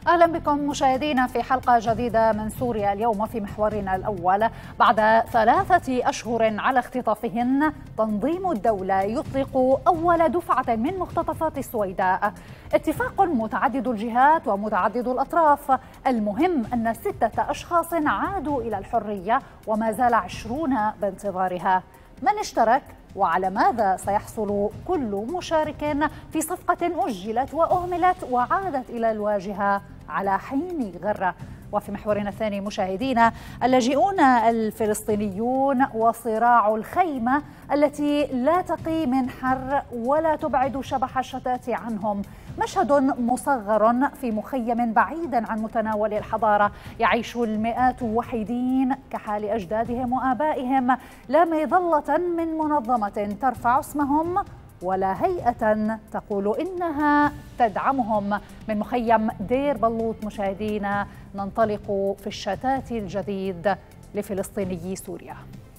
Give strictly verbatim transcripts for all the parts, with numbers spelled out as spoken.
أهلا بكم مشاهدينا في حلقة جديدة من سوريا اليوم. في محورنا الأول، بعد ثلاثة أشهر على اختطافهن، تنظيم الدولة يطلق أول دفعة من مختطفات السويداء. اتفاق متعدد الجهات ومتعدد الأطراف. المهم أن ستة أشخاص عادوا إلى الحرية وما زال عشرون بانتظارها. من اشترك وعلى ماذا سيحصل كل مشارك في صفقة أجلت وأهملت وعادت إلى الواجهة على حين غرة؟ وفي محورنا الثاني مشاهدينا، اللاجئون الفلسطينيون وصراع الخيمة التي لا تقي من حر ولا تبعد شبح الشتات عنهم. مشهد مصغر في مخيم بعيدا عن متناول الحضارة، يعيش المئات وحيدين كحال أجدادهم وآبائهم، لا مظلة من منظمة ترفع اسمهم ولا هيئة تقول إنها تدعمهم. من مخيم دير بلوط مشاهدينا ننطلق في الشتات الجديد لفلسطينيي سوريا.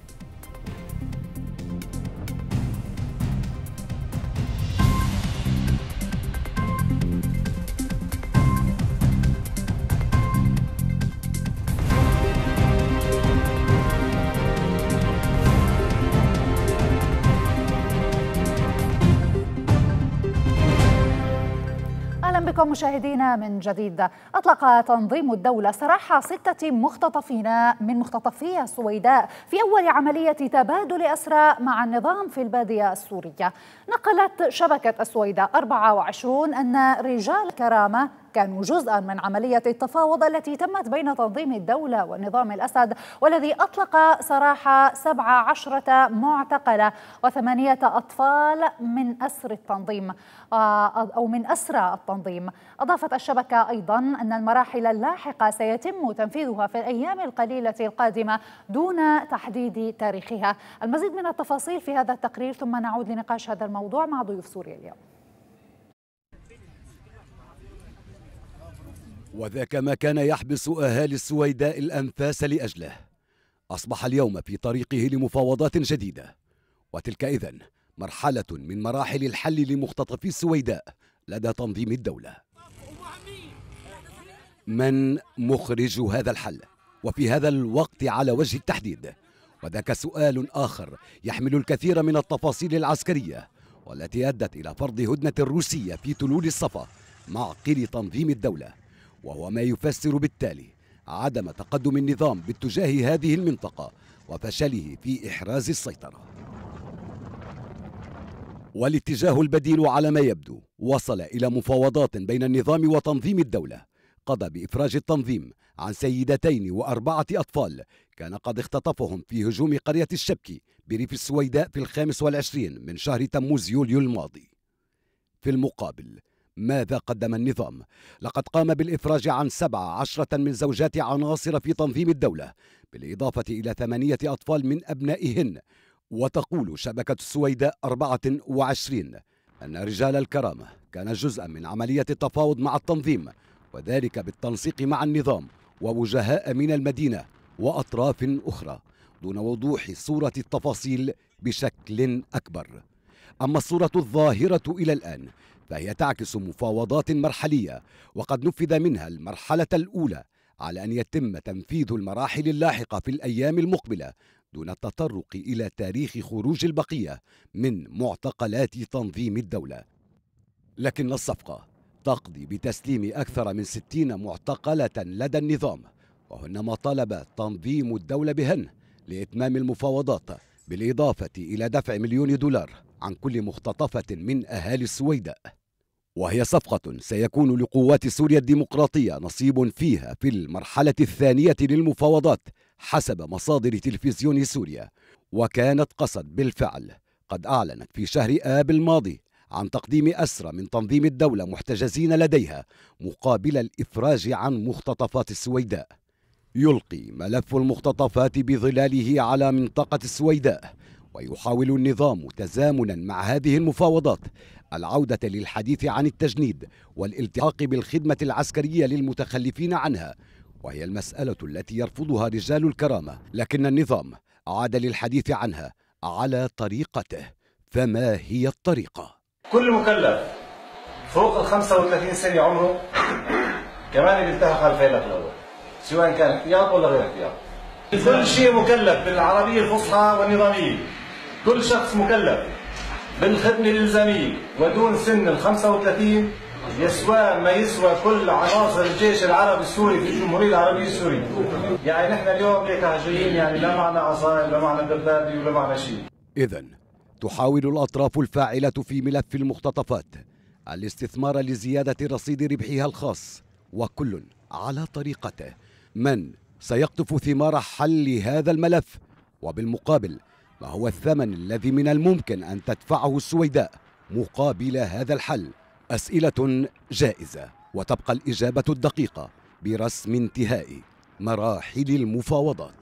بكم مشاهدينا من جديد. أطلق تنظيم الدولة سراح ستة مختطفين من مختطفي السويداء في أول عملية تبادل أسرى مع النظام في البادية السورية. نقلت شبكة السويداء أربعة وعشرين أن رجال كرامة كانوا جزءا من عملية التفاوض التي تمت بين تنظيم الدولة ونظام الأسد، والذي أطلق سراح سبع عشرة معتقلة وثمانية أطفال من أسر التنظيم أو من أسرى التنظيم. أضافت الشبكة أيضا أن المراحل اللاحقة سيتم تنفيذها في الأيام القليلة القادمة دون تحديد تاريخها. المزيد من التفاصيل في هذا التقرير، ثم نعود لنقاش هذا الموضوع مع ضيوف سوريا اليوم. وذاك ما كان يحبس أهالي السويداء الأنفاس لأجله أصبح اليوم في طريقه لمفاوضات جديدة، وتلك إذن مرحلة من مراحل الحل لمختطفي السويداء لدى تنظيم الدولة. من مخرج هذا الحل وفي هذا الوقت على وجه التحديد؟ وذاك سؤال آخر يحمل الكثير من التفاصيل العسكرية والتي أدت إلى فرض هدنة روسية في تلول الصفا معقل تنظيم الدولة، وهو ما يفسر بالتالي عدم تقدم النظام باتجاه هذه المنطقة وفشله في إحراز السيطرة. والاتجاه البديل على ما يبدو وصل إلى مفاوضات بين النظام وتنظيم الدولة قضى بإفراج التنظيم عن سيدتين وأربعة أطفال كان قد اختطفهم في هجوم قرية الشبكي بريف السويداء في الخامس والعشرين من شهر تموز يوليو الماضي. في المقابل ماذا قدم النظام؟ لقد قام بالإفراج عن سبع عشرة من زوجات عناصر في تنظيم الدولة، بالإضافة إلى ثمانية أطفال من أبنائهن. وتقول شبكة السويداء أربعة وعشرين أن رجال الكرامة كان جزءا من عملية التفاوض مع التنظيم، وذلك بالتنسيق مع النظام ووجهاء من المدينة وأطراف أخرى دون وضوح صورة التفاصيل بشكل أكبر. أما الصورة الظاهرة إلى الآن فهي تعكس مفاوضات مرحلية، وقد نفذ منها المرحلة الأولى على أن يتم تنفيذ المراحل اللاحقة في الأيام المقبلة دون التطرق إلى تاريخ خروج البقية من معتقلات تنظيم الدولة. لكن الصفقة تقضي بتسليم أكثر من ستين معتقلة لدى النظام، وهن ما طلب تنظيم الدولة بهن لإتمام المفاوضات، بالإضافة إلى دفع مليون دولار عن كل مختطفة من أهالي السويداء. وهي صفقة سيكون لقوات سوريا الديمقراطية نصيب فيها في المرحلة الثانية للمفاوضات حسب مصادر تلفزيون سوريا. وكانت قسد بالفعل قد أعلنت في شهر آب الماضي عن تقديم أسرى من تنظيم الدولة محتجزين لديها مقابل الإفراج عن مختطفات السويداء. يلقي ملف المختطفات بظلاله على منطقة السويداء، ويحاول النظام تزامنا مع هذه المفاوضات العودة للحديث عن التجنيد والالتحاق بالخدمة العسكرية للمتخلفين عنها، وهي المسألة التي يرفضها رجال الكرامة، لكن النظام عاد للحديث عنها على طريقته. فما هي الطريقة؟ كل مكلف فوق ال خمسة وثلاثين سنة عمره كمان بيلتحق على الفيلق الاول سواء كان احتياط ولا غير احتياط. كل شيء مكلف بالعربيه الفصحى والنظاميه، كل شخص مكلف بالخدمه الالزاميه ودون سن ال خمسة وثلاثين يسوى ما يسوى كل عناصر الجيش العربي السوري في الجمهوريه العربيه السوريه. يعني نحن اليوم هيك جايين، يعني لا معنا عصاية لا معنا دبابه ولا معنا شيء. إذن تحاول الأطراف الفاعلة في ملف المختطفات الاستثمار لزيادة رصيد ربحها الخاص، وكل على طريقته. من سيقطف ثمار حل هذا الملف؟ وبالمقابل ما هو الثمن الذي من الممكن أن تدفعه السويداء مقابل هذا الحل؟ أسئلة جائزة، وتبقى الإجابة الدقيقة برسم انتهاء مراحل المفاوضات.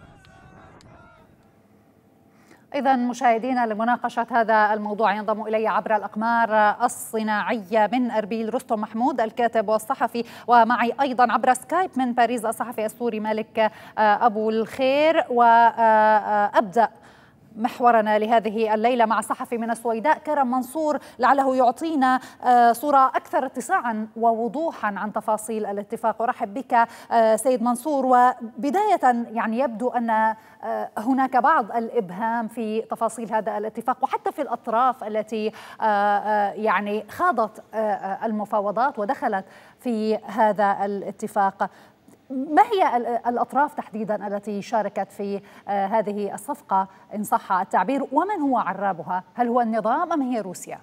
إذا مشاهدينا، لمناقشة هذا الموضوع ينضم إلي عبر الأقمار الصناعية من أربيل رستم محمود الكاتب والصحفي، ومعي أيضا عبر سكايب من باريس الصحفي السوري مالك أبو الخير. وأبدأ محورنا لهذه الليلة مع صحفي من السويداء كرم منصور، لعله يعطينا صورة أكثر اتساعا ووضوحا عن تفاصيل الاتفاق. أرحب بك سيد منصور. وبداية يعني يبدو أن هناك بعض الإبهام في تفاصيل هذا الاتفاق وحتى في الأطراف التي يعني خاضت المفاوضات ودخلت في هذا الاتفاق. ما هي الأطراف تحديدا التي شاركت في هذه الصفقة إن صح التعبير، ومن هو عرابها؟ هل هو النظام أم هي روسيا؟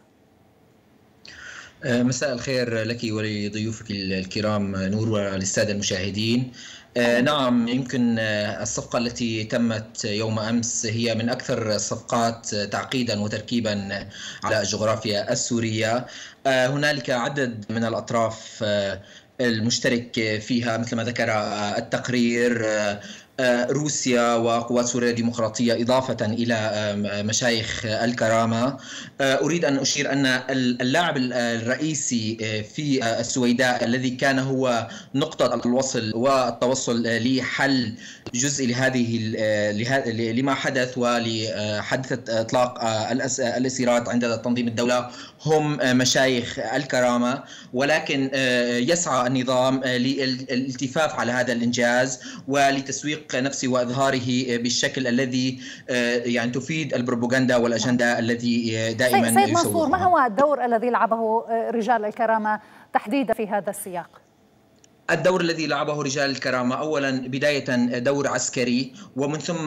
مساء الخير لك ولضيوفك الكرام نور وللسادة المشاهدين. نعم، يمكن الصفقة التي تمت يوم أمس هي من أكثر الصفقات تعقيدا وتركيبا على الجغرافيا السورية. هنالك عدد من الأطراف المشترك فيها مثل ما ذكر التقرير، روسيا وقوات سوريا الديمقراطية إضافة إلى مشايخ الكرامة. أريد أن أشير أن اللاعب الرئيسي في السويداء الذي كان هو نقطة الوصل والتوصل لحل جزء لهذه لما حدث ولحادثة إطلاق الأسيرات عند تنظيم الدولة هم مشايخ الكرامة، ولكن يسعى النظام للالتفاف على هذا الإنجاز ولتسويق نفسه وإظهاره بالشكل الذي يعني تفيد البروباغندا والأجندة الذي دائما يسوقها. سيد منصور، ما هو الدور الذي لعبه رجال الكرامة تحديدا في هذا السياق؟ الدور الذي لعبه رجال الكرامة أولا بداية دور عسكري، ومن ثم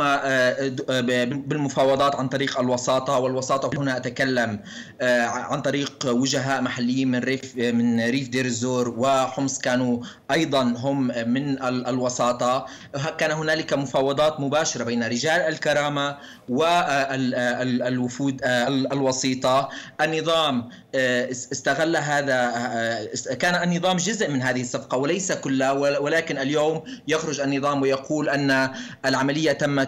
بالمفاوضات عن طريق الوساطة. والوساطة هنا أتكلم عن طريق وجهاء محليين من ريف من ريف دير الزور وحمص، كانوا أيضا هم من الوساطة. كان هنالك مفاوضات مباشرة بين رجال الكرامة والوفود الوسيطة. النظام استغل هذا، كان النظام جزء من هذه الصفقة وليس كلها، ولكن اليوم يخرج النظام ويقول أن العملية تمت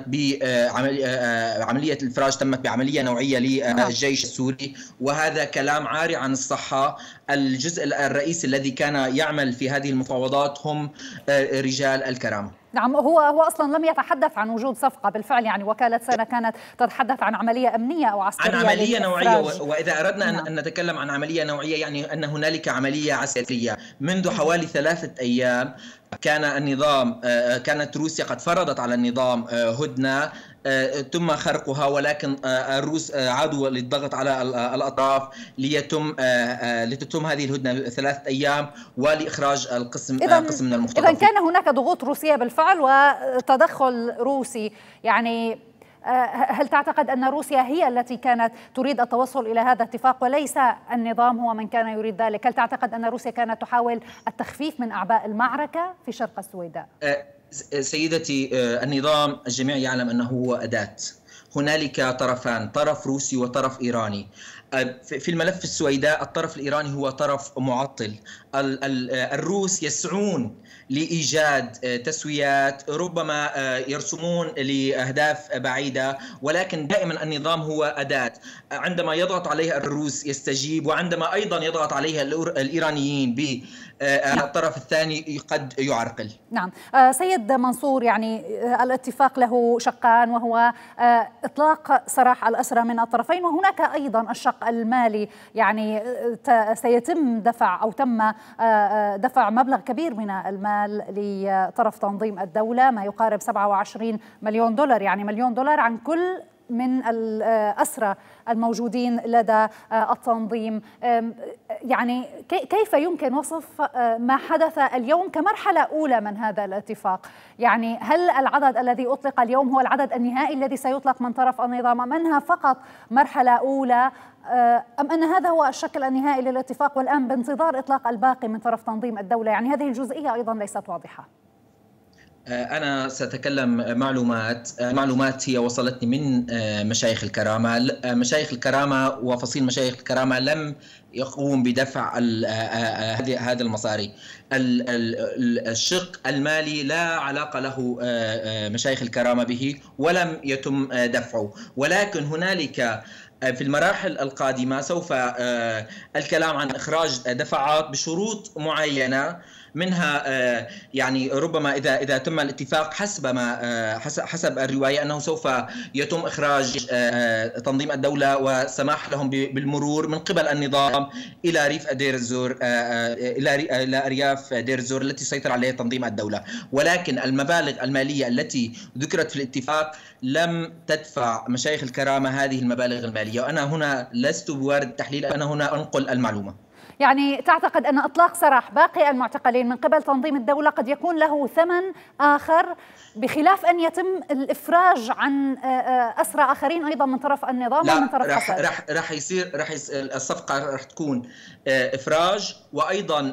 بعملية الإفراج تمت بعملية نوعية للجيش السوري، وهذا كلام عاري عن الصحة. الجزء الرئيسي الذي كان يعمل في هذه المفاوضات هم رجال الكرامة. نعم، هو هو اصلا لم يتحدث عن وجود صفقه بالفعل، يعني وكاله سنة كانت تتحدث عن عمليه امنيه او عسكريه، عن عمليه نوعيه. واذا اردنا نعم. ان نتكلم عن عمليه نوعيه يعني ان هنالك عمليه عسكريه. منذ حوالي ثلاثه ايام كان النظام كانت روسيا قد فرضت على النظام هدنه تم خرقها، ولكن الروس عادوا للضغط على الأطراف ليتم لتتم هذه الهدنة ثلاثة أيام ولإخراج القسم قسم من المختطفين. إذا كان هناك ضغوط روسية بالفعل وتدخل روسي، يعني هل تعتقد أن روسيا هي التي كانت تريد التوصل إلى هذا الاتفاق وليس النظام هو من كان يريد ذلك؟ هل تعتقد أن روسيا كانت تحاول التخفيف من أعباء المعركة في شرق السويداء؟ سيدتي، النظام الجميع يعلم أنه هو أداة. هنالك طرفان، طرف روسي وطرف إيراني. في الملف السويداء الطرف الإيراني هو طرف معطل. الروس يسعون لإيجاد تسويات، ربما يرسمون لأهداف بعيدة، ولكن دائما النظام هو أداة. عندما يضغط عليها الروس يستجيب، وعندما أيضا يضغط عليها الإيرانيين بالطرف الثاني قد يعرقل. نعم سيد منصور، يعني الاتفاق له شقان، وهو إطلاق سراح الأسرى من الطرفين، وهناك أيضا الشق الشق المالي، يعني سيتم دفع أو تم دفع مبلغ كبير من المال لطرف تنظيم الدولة، ما يقارب سبعة وعشرين مليون دولار، يعني مليون دولار عن كل من الأسرى الموجودين لدى التنظيم. يعني كيف يمكن وصف ما حدث اليوم كمرحلة أولى من هذا الاتفاق؟ يعني هل العدد الذي أطلق اليوم هو العدد النهائي الذي سيطلق من طرف النظام، أم أنها فقط مرحلة أولى، أم أن هذا هو الشكل النهائي للاتفاق والآن بانتظار إطلاق الباقي من طرف تنظيم الدولة؟ يعني هذه الجزئية أيضا ليست واضحة. أنا سأتكلم معلومات معلومات هي وصلتني من مشايخ الكرامة. مشايخ الكرامة وفصيل مشايخ الكرامة لم يقوم بدفع هذه هذه المصاري. الشق المالي لا علاقة له مشايخ الكرامة به ولم يتم دفعه، ولكن هنالك في المراحل القادمة سوف الكلام عن إخراج دفعات بشروط معينة، منها يعني ربما إذا إذا تم الاتفاق حسب ما حسب الرواية أنه سوف يتم إخراج تنظيم الدولة وسماح لهم بالمرور من قبل النظام إلى ريف دير الزور، إلى إلى أرياف دير الزور التي سيطر عليها تنظيم الدولة. ولكن المبالغ المالية التي ذكرت في الاتفاق لم تدفع مشايخ الكرامة هذه المبالغ المالية، وأنا هنا لست بوارد التحليل، أنا هنا أنقل المعلومة. يعني تعتقد أن إطلاق سراح باقي المعتقلين من قبل تنظيم الدولة قد يكون له ثمن آخر، بخلاف أن يتم الإفراج عن أسرى آخرين أيضا من طرف النظام ومن طرف راح راح راح يصير راح الصفقة راح تكون إفراج، وأيضا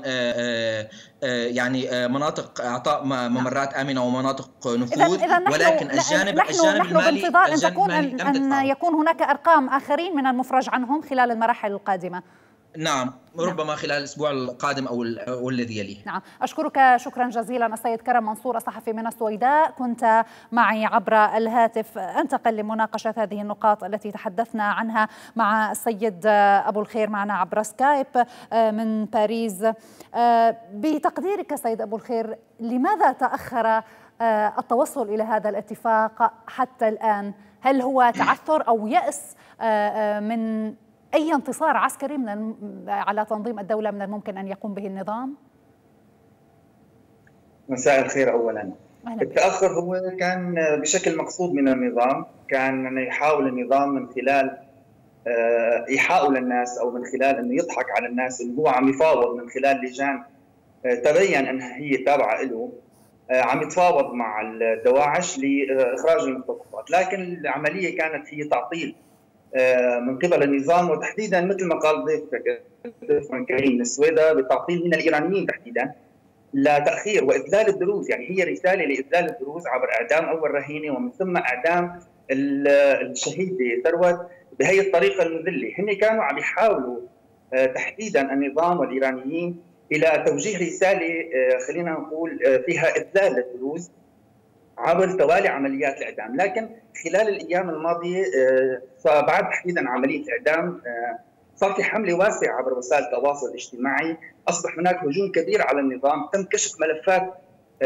يعني مناطق إعطاء ممرات آمنة ومناطق نفوذ. ولكن الجانب نحن الجانب نحن المالي بانتظار أن الجانب تكون المالي أن, أن يكون هناك أرقام آخرين من المفرج عنهم خلال المراحل القادمة. نعم، ربما خلال الأسبوع القادم أو أو الذي يليه. نعم، أشكرك شكرا جزيلا السيد كرم منصور الصحفي من السويداء، كنت معي عبر الهاتف. أنتقل لمناقشة هذه النقاط التي تحدثنا عنها مع السيد أبو الخير معنا عبر سكايب من باريس. بتقديرك سيد أبو الخير، لماذا تأخر التوصل إلى هذا الاتفاق حتى الآن؟ هل هو تعثر أو يأس من أي انتصار عسكري من على تنظيم الدولة من الممكن أن يقوم به النظام؟ مساء الخير. أولا التأخر هو كان بشكل مقصود من النظام، كان يحاول النظام من خلال إيحاءه للناس أو من خلال أنه يضحك على الناس أنه هو عم يفاوض من خلال لجان تبين أنها هي تابعة له، عم يتفاوض مع الدواعش لإخراج المختطفات، لكن العملية كانت هي تعطيل من قبل النظام، وتحديدا مثل ما قال ضيفك ضيفنا الكريم من السويداء بالتعطيل من الايرانيين تحديدا لتاخير واذلال الدروز. يعني هي رساله لاذلال الدروز عبر اعدام اول رهينه ومن ثم اعدام الشهيد ثروت بهي الطريقه المذله. هن كانوا عم يحاولوا تحديدا النظام والايرانيين الى توجيه رساله خلينا نقول فيها اذلال للدروز عبر توالي عمليات الاعدام، لكن خلال الايام الماضيه بعد تحديدا عمليه اعدام صار في حمله واسعه عبر وسائل التواصل الاجتماعي، اصبح هناك هجوم كبير على النظام، تم كشف ملفات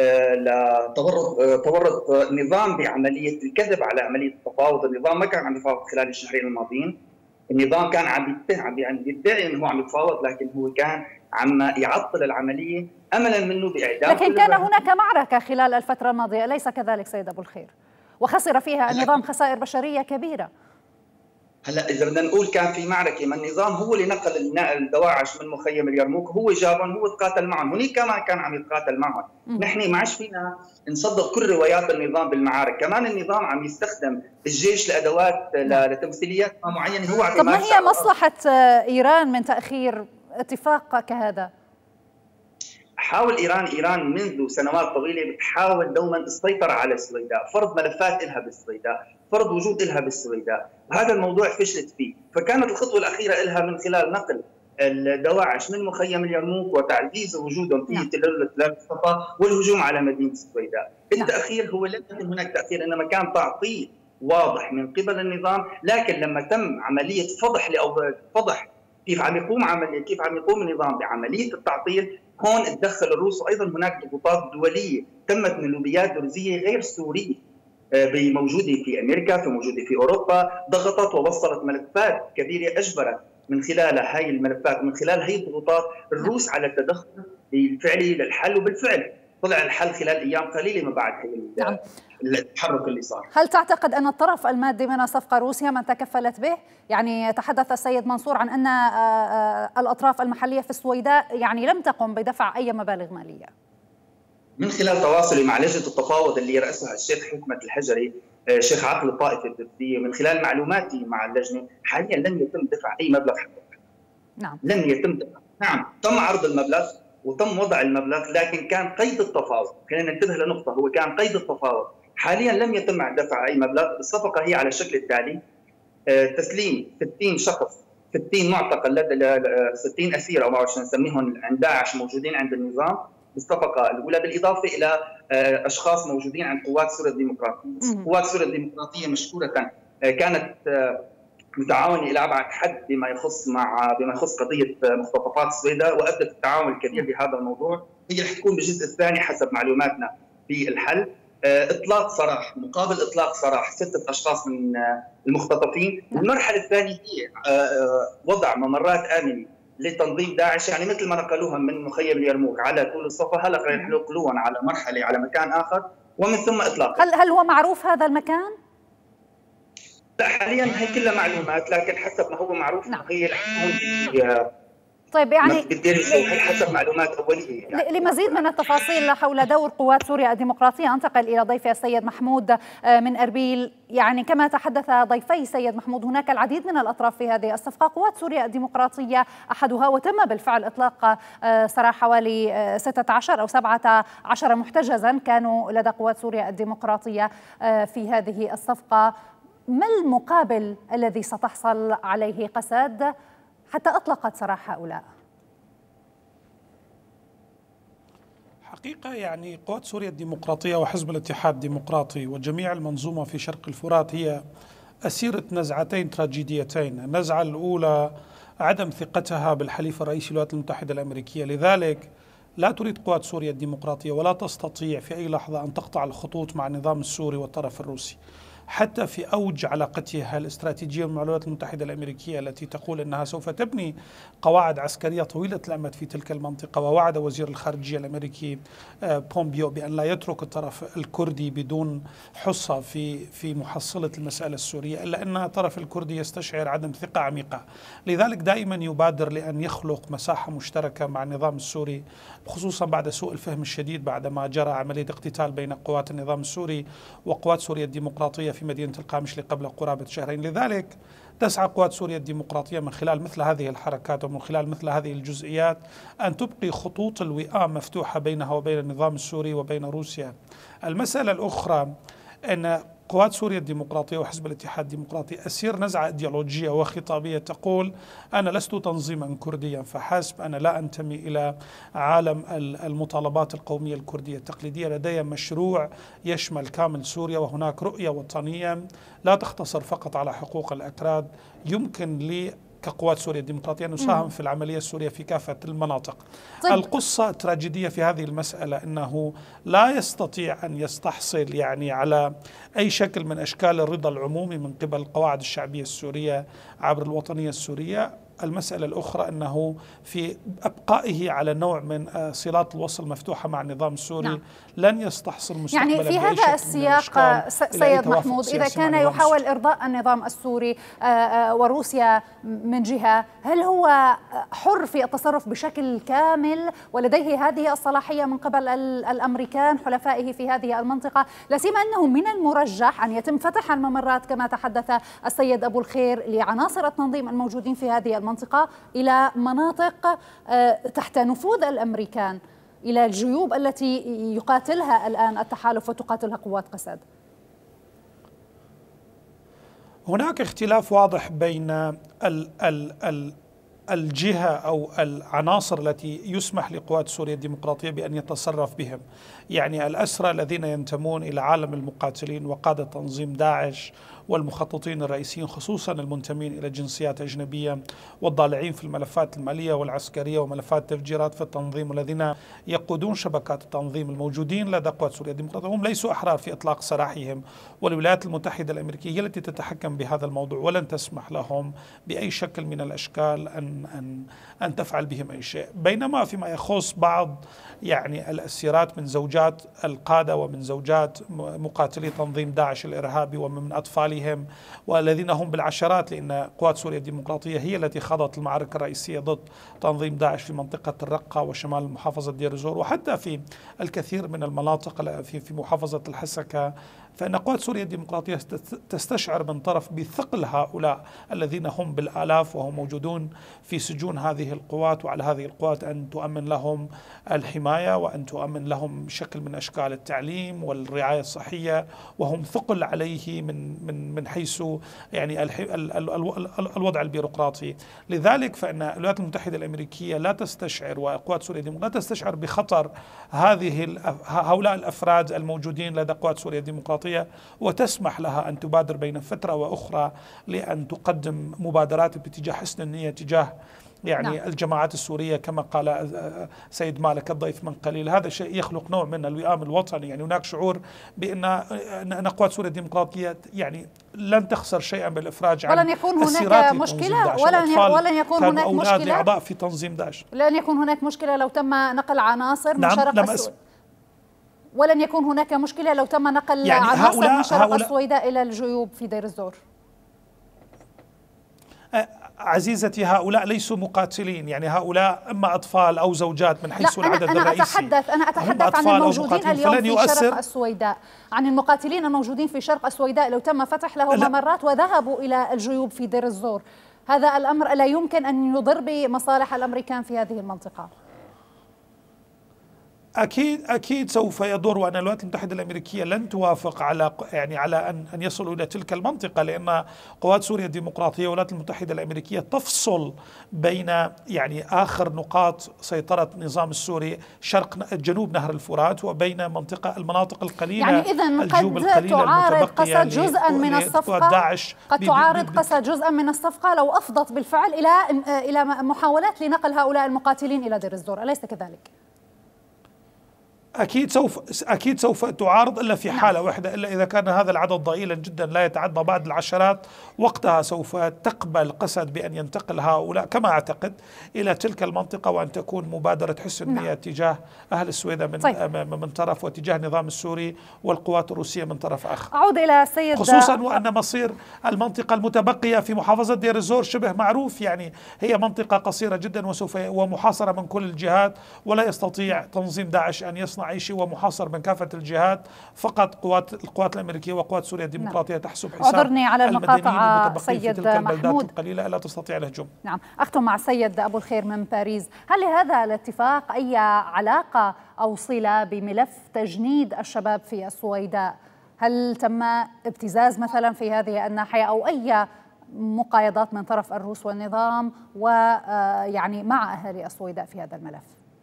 لتورط تورط النظام بعمليه الكذب على عمليه التفاوض. النظام ما كان عم يتفاوض خلال الشهرين الماضيين، النظام كان عم عم يدعي انه هو عم يتفاوض، لكن هو كان عم يعطل العمليه املا منه باعدام. لكن كان هناك معركه خلال الفتره الماضيه، اليس كذلك سيد ابو الخير؟ وخسر فيها النظام خسائر بشريه كبيره. هلا اذا بدنا نقول كان في معركه، ما النظام هو اللي نقل الدواعش من مخيم اليرموك، هو جابهم، هو تقاتل معهم، هنيك كمان كان عم يتقاتل معهم. نحن ما عادش فينا نصدق كل روايات النظام بالمعارك، كمان النظام عم يستخدم الجيش لادوات لتمثيليات معينه هو عم. طب ما هي مصلحه ايران من تاخير اتفاق كهذا؟ حاول ايران ايران منذ سنوات طويله بتحاول دوما السيطره على السويداء، فرض ملفات لها بالسويداء، فرض وجود لها بالسويداء، وهذا الموضوع فشلت فيه، فكانت الخطوه الاخيره لها من خلال نقل الدواعش من مخيم اليرموك وتعزيز وجودهم في تل الصفا والهجوم على مدينه السويداء. التاخير هو لم يكن هناك تاخير، انما كان تعطيل واضح من قبل النظام، لكن لما تم عمليه فضح او فضح كيف عم يقوم عمليه كيف عم يقوم النظام بعمليه التعطيل، هون تدخل الروس، وايضا هناك ضغوطات دوليه تمت من لوبيات درزيه غير سوريه بموجوده في امريكا، في موجوده في اوروبا، ضغطت ووصلت ملفات كبيره اجبرت من خلال هاي الملفات ومن خلال هاي الضغوطات الروس على التدخل الفعلي للحل، وبالفعل طلع الحل خلال ايام قليله ما بعد هي التحرك اللي صار. هل تعتقد ان الطرف المادي من الصفقه روسيا من تكفلت به؟ يعني تحدث السيد منصور عن ان الاطراف المحليه في السويداء يعني لم تقم بدفع اي مبالغ ماليه. من خلال تواصلي مع لجنه التفاوض اللي يرأسها الشيخ حكمة الحجري شيخ عقل الطائفه التركيه، من خلال معلوماتي مع اللجنه حاليا لم يتم دفع اي مبلغ حقيقي. نعم. لم يتم دفع. نعم، تم عرض المبلغ وتم وضع المبلغ، لكن كان قيد التفاوض، خلينا ننتبه لنقطه، هو كان قيد التفاوض، حاليا لم يتم دفع اي مبلغ. الصفقه هي على الشكل التالي: تسليم ستين شخص، ستين معتقل لدى ستين اسير او ما بعرف شو نسميهم عند داعش موجودين عند النظام بالصفقه الاولى، بالاضافه الى اشخاص موجودين عند قوات سوريا الديمقراطيه. قوات سوريا الديمقراطيه مشكوره كانت متعاونه الى ابعد حد بما يخص مع بما يخص قضيه مختطفات السويداء، وابدت التعاون الكبير بهذا الموضوع. هي رح تكون بالجزء الثاني حسب معلوماتنا في الحل اطلاق سراح مقابل اطلاق سراح سته اشخاص من المختطفين. والمرحله الثانيه هي وضع ممرات امنه لتنظيم داعش، يعني مثل ما نقلوها من مخيم اليرموك على طول الصفا، هلا رح ينقلوهم على مرحله على مكان اخر ومن ثم اطلاق. هل هل هو معروف هذا المكان؟ لا، حاليا هي كلها معلومات، لكن حسب ما هو معروف. نعم. هي رح تكون طيب يعني حسب معلومات اوليه. يعني لمزيد من التفاصيل حول دور قوات سوريا الديمقراطيه انتقل الى ضيفي السيد محمود من اربيل. يعني كما تحدث ضيفي السيد محمود، هناك العديد من الاطراف في هذه الصفقه. قوات سوريا الديمقراطيه احدها، وتم بالفعل اطلاق سراح حوالي ستة عشر او سبعة عشر محتجزا كانوا لدى قوات سوريا الديمقراطيه في هذه الصفقه. ما المقابل الذي ستحصل عليه قسد حتى أطلقت سراح هؤلاء؟ حقيقة يعني قوات سوريا الديمقراطية وحزب الاتحاد الديمقراطي وجميع المنظومة في شرق الفرات هي أسيرة نزعتين تراجيديتين. النزعة الأولى عدم ثقتها بالحليف الرئيسي للولايات المتحدة الأمريكية، لذلك لا تريد قوات سوريا الديمقراطية ولا تستطيع في أي لحظة أن تقطع الخطوط مع النظام السوري والطرف الروسي، حتى في أوج علاقتها الاستراتيجية مع الولايات المتحدة الأمريكية التي تقول أنها سوف تبني قواعد عسكرية طويلة الأمد في تلك المنطقة. ووعد وزير الخارجية الأمريكي بومبيو بأن لا يترك الطرف الكردي بدون حصة في في محصلة المسألة السورية، إلا أن الطرف الكردي يستشعر عدم ثقة عميقة، لذلك دائما يبادر لأن يخلق مساحة مشتركة مع النظام السوري، خصوصا بعد سوء الفهم الشديد بعدما جرى عملية اقتتال بين قوات النظام السوري وقوات سوريا الديمقراطية في مدينة القامشلي قبل قرابة شهرين. لذلك تسعى قوات سوريا الديمقراطية من خلال مثل هذه الحركات ومن خلال مثل هذه الجزئيات أن تبقي خطوط الوئام مفتوحة بينها وبين النظام السوري وبين روسيا. المسألة الأخرى أن قوات سوريا الديمقراطية وحزب الاتحاد الديمقراطي أسير نزعة إيديولوجية وخطابية تقول أنا لست تنظيما كرديا فحسب، أنا لا أنتمي إلى عالم المطالبات القومية الكردية التقليدية، لدي مشروع يشمل كامل سوريا، وهناك رؤية وطنية لا تختصر فقط على حقوق الأكراد. يمكن لي كقوات سوريا الديمقراطية أن نساهم في العملية السورية في كافة المناطق. طيب. القصة التراجيدية في هذه المسألة أنه لا يستطيع أن يستحصل يعني على أي شكل من أشكال الرضا العمومي من قبل القواعد الشعبية السورية عبر الوطنية السورية. المسألة الأخرى أنه في أبقائه على نوع من صلات الوصل مفتوحة مع النظام السوري. نعم. لن يستحصل مستقبلا. يعني في هذا السياق سيد محمود، إذا كان يحاول إرضاء النظام السوري وروسيا من جهة، هل هو حر في التصرف بشكل كامل ولديه هذه الصلاحية من قبل الأمريكان حلفائه في هذه المنطقة؟ لا سيما أنه من المرجح أن يتم فتح الممرات كما تحدث السيد أبو الخير لعناصر التنظيم الموجودين في هذه المنطقة إلى مناطق تحت نفوذ الأمريكان، إلى الجيوب التي يقاتلها الآن التحالف وتقاتلها قوات قسد. هناك اختلاف واضح بين ال ال ال الجهة أو العناصر التي يسمح لقوات سوريا الديمقراطية بأن يتصرف بهم، يعني الأسرى الذين ينتمون إلى عالم المقاتلين وقادة تنظيم داعش والمخططين الرئيسيين خصوصا المنتمين إلى جنسيات أجنبية والضالعين في الملفات المالية والعسكرية وملفات التفجيرات في التنظيم، والذين يقودون شبكات التنظيم الموجودين لدى قوات سوريا الديمقراطية هم ليسوا أحرار في إطلاق سراحهم، والولايات المتحدة الأمريكية هي التي تتحكم بهذا الموضوع ولن تسمح لهم بأي شكل من الأشكال أن أن أن تفعل بهم أي شيء. بينما فيما يخص بعض يعني الأسيرات من زوجات القادة ومن زوجات مقاتلي تنظيم داعش الإرهابي ومن أطفالهم والذين هم بالعشرات، لأن قوات سوريا الديمقراطية هي التي خاضت المعركة الرئيسية ضد تنظيم داعش في منطقة الرقة وشمال محافظة دير الزور وحتى في الكثير من المناطق في في محافظة الحسكة، فإن قوات سوريا الديمقراطية تستشعر من طرف بثقل هؤلاء الذين هم بالآلاف وهم موجودون في سجون هذه القوات، وعلى هذه القوات أن تؤمن لهم الحماية وأن تؤمن لهم شكل من أشكال التعليم والرعاية الصحية، وهم ثقل عليه من من من حيث يعني الوضع البيروقراطي. لذلك فإن الولايات المتحدة الأمريكية لا تستشعر وقوات سوريا الديمقراطية لا تستشعر بخطر هذه هؤلاء الأفراد الموجودين لدى قوات سوريا الديمقراطية، وتسمح لها أن تبادر بين فترة وأخرى لأن تقدم مبادرات باتجاه حسن النية تجاه يعني نعم. الجماعات السورية كما قال سيد مالك الضيف من قليل. هذا شيء يخلق نوع من الوئام الوطني، يعني هناك شعور بأن أن قوات سوريا الديمقراطية يعني لن تخسر شيئا بالإفراج عن ولن يكون هناك مشكلة ولن ولن يكون هناك مشكلة أعضاء في تنظيم داعش. لن يكون هناك مشكلة لو تم نقل عناصر من نعم. شرق السويداء. ولن يكون هناك مشكلة لو تم نقل يعني عناصر من شرق السويداء إلى الجيوب في دير الزور. عزيزتي هؤلاء ليسوا مقاتلين، يعني هؤلاء إما أطفال أو زوجات من حيث العدد أنا الرئيسي. أتحدث أنا أتحدث عن الموجودين اليوم في شرق السويداء، عن المقاتلين الموجودين في شرق السويداء لو تم فتح لهم ممرات وذهبوا إلى الجيوب في دير الزور، هذا الأمر لا يمكن أن يضر بمصالح الأمريكان في هذه المنطقة. أكيد أكيد سوف يضر، وأن الولايات المتحدة الأمريكية لن توافق على يعني على أن أن يصلوا إلى تلك المنطقة، لأن قوات سوريا الديمقراطية والولايات المتحدة الأمريكية تفصل بين يعني آخر نقاط سيطرة النظام السوري شرق جنوب نهر الفرات وبين منطقة المناطق القليلة، يعني إذن قد تعارض قصد جزءا من الصفقة قد تعارض قصد جزءا من الصفقة لو أفضت بالفعل إلى إلى محاولات لنقل هؤلاء المقاتلين إلى دير الزور، أليس كذلك؟ أكيد سوف أكيد سوف تعارض إلا في حالة واحدة، إلا إذا كان هذا العدد ضئيلا جدا لا يتعدى بعض العشرات، وقتها سوف تقبل قسد بأن ينتقل هؤلاء كما أعتقد إلى تلك المنطقة، وأن تكون مبادرة حسن النية تجاه أهل السويداء من طيب. من طرف، وتجاه النظام السوري والقوات الروسية من طرف آخر. أعود إلى السيد خصوصا وأن مصير المنطقة المتبقية في محافظة دير الزور شبه معروف، يعني هي منطقة قصيرة جدا وسوف ومحاصرة من كل الجهات، ولا يستطيع تنظيم داعش أن يصنع أي شيء، ومحاصر من كافة الجهات، فقط قوات القوات الأمريكية وقوات سوريا الديمقراطية نعم. تحسب حساب أعذرني على المقاطعة سيد في تلك البلدات محمود القليلة ألا تستطيع الهجوم. نعم، أختم مع السيد أبو الخير من باريس، هل لهذا الاتفاق أي علاقة أو صلة بملف تجنيد الشباب في السويداء؟ هل تم ابتزاز مثلا في هذه الناحية أو أي مقايضات من طرف الروس والنظام ويعني مع أهالي السويداء في هذا الملف؟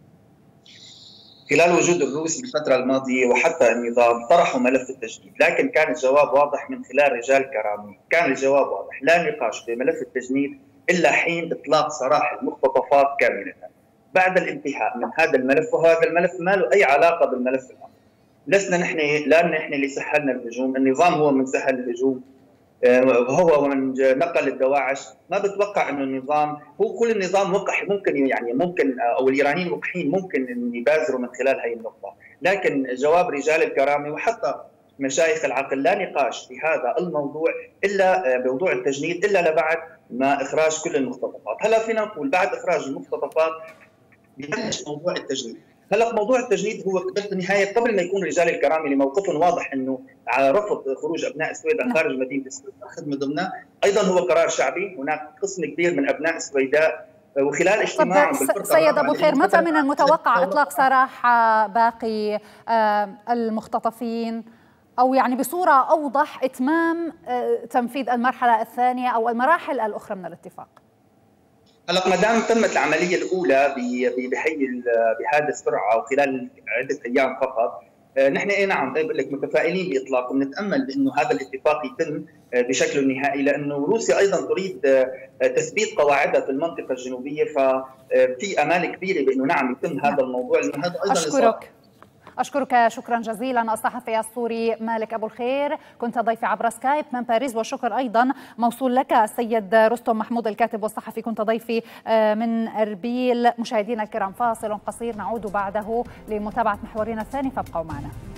خلال وجود الروس بالفترة الماضية وحتى النظام طرحوا ملف التجنيد، لكن كان الجواب واضح من خلال رجال كرامي، كان الجواب واضح، لا نقاش بملف التجنيد إلا حين إطلاق سراح المختطفات كاملة. بعد الانتهاء من هذا الملف، وهذا الملف ما له أي علاقة بالملف الآخر. لسنا نحن لا نحن اللي سهلنا الهجوم، النظام هو من سهل الهجوم، هو من نقل الدواعش. ما بتوقع انه النظام هو كل النظام وقح، ممكن يعني ممكن او الايرانيين وقحين ممكن ان يبازروا من خلال هذه النقطه، لكن جواب رجال الكرامه وحتى مشايخ العقل لا نقاش في هذا الموضوع الا بموضوع التجنيد الا لبعد ما اخراج كل المختطفات. هلا فينا نقول بعد اخراج المختطفات ببلش موضوع التجنيد. هلا موضوع التجنيد هو بالنهايه قبل ما يكون رجال الكرامه اللي موقفهم واضح انه على رفض خروج ابناء السويداء خارج مدينه السويداء الخدمه ضمنها، ايضا هو قرار شعبي. هناك قسم كبير من ابناء السويداء وخلال اجتماعهم بالفرقه سيد ابو الخير، متى من المتوقع اطلاق سراح باقي المختطفين او يعني بصوره اوضح اتمام تنفيذ المرحله الثانيه او المراحل الاخرى من الاتفاق؟ هلا ما دام تمت العمليه الاولى بهي بهذه السرعه وخلال عده ايام فقط، نحن اي نعم بقول لك متفائلين باطلاقه، ونتامل بانه هذا الاتفاق يتم بشكله النهائي، لانه روسيا ايضا تريد تثبيت قواعدها في المنطقه الجنوبيه، ففي امال كبيره بانه نعم يتم هذا الموضوع، لانه هذا ايضا اشكرك أشكرك شكرا جزيلا الصحفي السوري مالك أبو الخير، كنت ضيفي عبر سكايب من باريس. والشكر أيضا موصول لك السيد رستم محمود الكاتب والصحفي، كنت ضيفي من أربيل. مشاهدينا الكرام فاصل قصير نعود بعده لمتابعة محورنا الثاني، فابقوا معنا.